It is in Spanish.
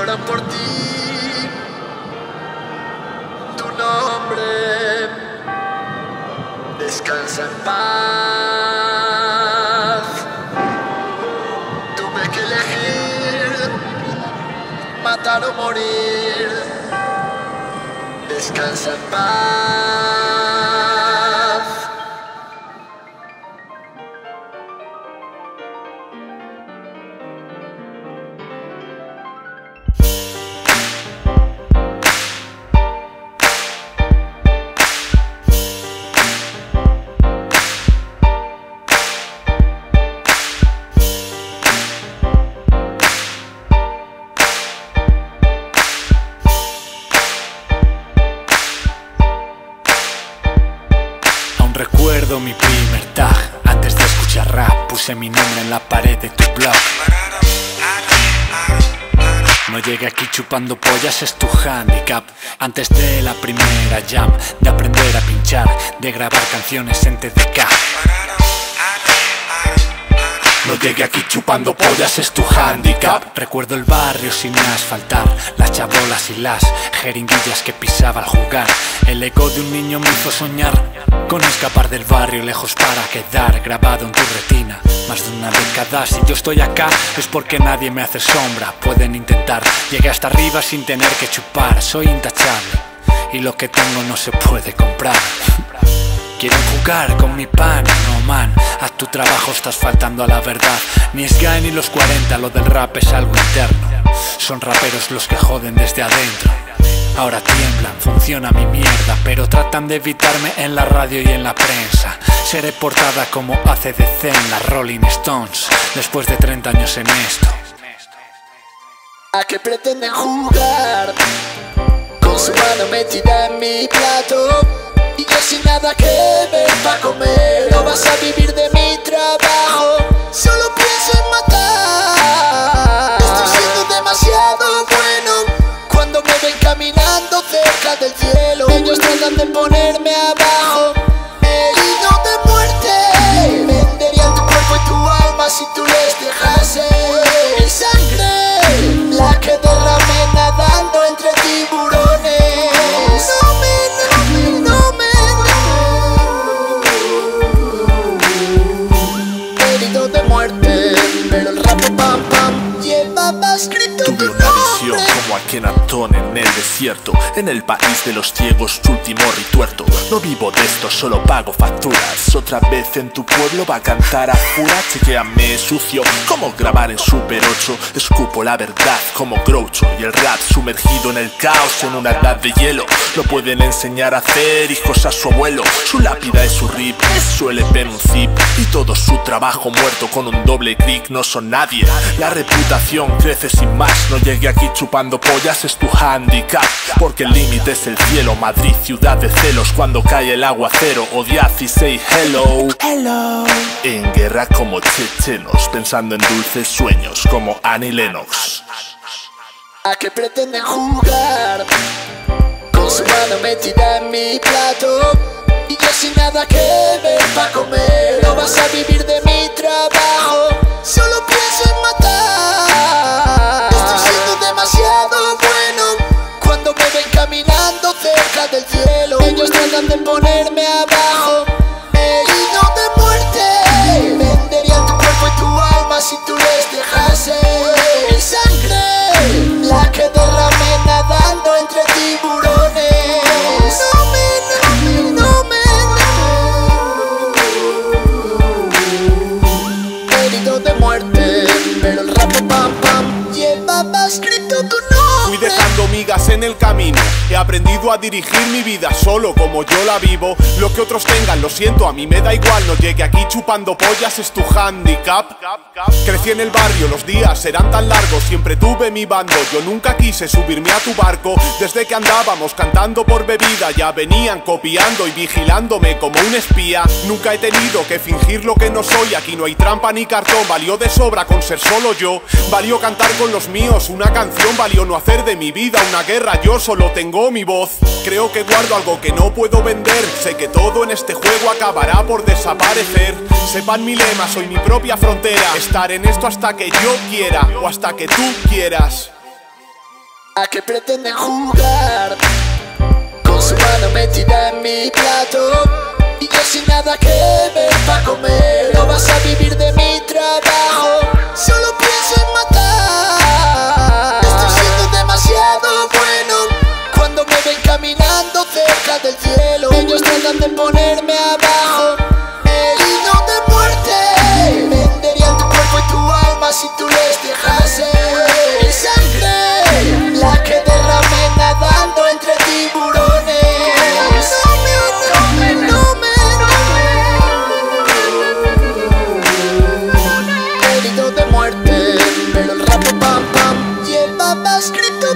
lloran por ti, tu nombre. Descansa en paz. Tuve que elegir matar o morir. Descansa en paz. Recuerdo mi primer tag. Antes de escuchar rap puse mi nombre en la pared de tu blog. No llegué aquí chupando pollas, es tu handicap. Antes de la primera jam, de aprender a pinchar, de grabar canciones en TDK. No llegué aquí chupando pollas, es tu handicap. Recuerdo el barrio sin asfaltar, las chabolas y las jeringuillas que pisaba al jugar. El eco de un niño me hizo soñar con escapar del barrio lejos para quedar grabado en tu retina. Más de una década, si yo estoy acá es porque nadie me hace sombra. Pueden intentar, llegué hasta arriba sin tener que chupar. Soy intachable y lo que tengo no se puede comprar. Quieren jugar con mi pan, no man. A tu trabajo estás faltando a la verdad. Ni Sky ni los 40, lo del rap es algo interno. Son raperos los que joden desde adentro. Ahora tiemblan, funciona mi mierda, pero tratan de evitarme en la radio y en la prensa. Seré portada como ACDC en las Rolling Stones, después de 30 años en esto. ¿A qué pretenden jugar? Con su mano metida en mi plato y yo sin nada que ver pa' comer. No vas a vivir de mi trabajo, solo pienso en matar. Estoy siendo demasiado bueno cuando me ven caminando cerca del cielo. Ellos tratan de ponerme abajo, herido de muerte. Venderían tu cuerpo y tu alma si tú les dejases mi sangre, la que derramé nadando entre tiburones. Herido de muerte, pero el rap pam pam llevaba escrito tu Tuve una visión como Akenatón en el desierto, en el país de los ciegos, su último rituerto. No vivo de esto, solo pago facturas. Otra vez en tu pueblo va a cantar a Fura. Chequéame sucio, como grabar en Super 8. Escupo la verdad como Groucho y el rap sumergido en el caos en una edad de hielo. Lo pueden enseñar a hacer hijos a su abuelo. Su lápida es su rip, es su LP en un zip. Y todo su trabajo muerto con un doble clic. No son nadie, la reputación crece sin más. No llegué aquí chupando pollas, es tu handicap. Porque el límite es el cielo. Madrid, ciudad de celos. Cuando cae el aguacero, odiad y say hello. Hello. En guerra como chechenos, pensando en dulces sueños como Annie Lennox. ¿A qué pretenden jugar? Con su mano metida en mi plato y yo sin nada que ver pa' comer. No vas a vivir de mi trabajo, solo pienso en matar. Estoy siendo demasiado bueno cuando me ven caminando cerca del cielo. Ellos tratan de ponerme abajo, herido de muerte. Venderían tu cuerpo y tu alma si tú les dejases mi sangre, la que derramé nadando entre tiburones. Herido de muerte, pero el rap pam pam llevaba escrito tu nombre. Fui dejando migas en el camino, he aprendido a dirigir mi vida solo como yo la vivo. Lo que otros tengan, lo siento, a mí me da igual. No llegué aquí chupando pollas, es tu handicap. Crecí en el barrio, los días serán tan largos. Siempre tuve mi bando, yo nunca quise subirme a tu barco. Desde que andábamos cantando por bebida, ya venían copiando y vigilándome como un espía. Nunca he tenido que fingir lo que no soy. Aquí no hay trampa ni cartón, valió de sobra con ser solo yo. Valió cantar con los míos una canción, valió no hacer de mi vida una guerra. Yo solo tengo mi voz, creo que guardo algo que no puedo vender. Sé que todo en este juego acabará por desaparecer. Sepan mi lema, soy mi propia frontera. Estar en esto hasta que yo quiera o hasta que tú quieras. ¿A qué pretenden jugar? Con su mano metida en mi plato y yo sin nada que ver pa' comer. No vas a vivir de mi trabajo, solo pienso en matar. Estoy siendo demasiado bueno cuando me ven caminando cerca del cielo. Ellos tratan de ponerme abajo, herido de muerte. Venderían tu cuerpo y tu alma si tú les dejases mi sangre, la que derramé nadando entre tiburones. Herido de muerte, pero el rap pam pam lleva más escrito.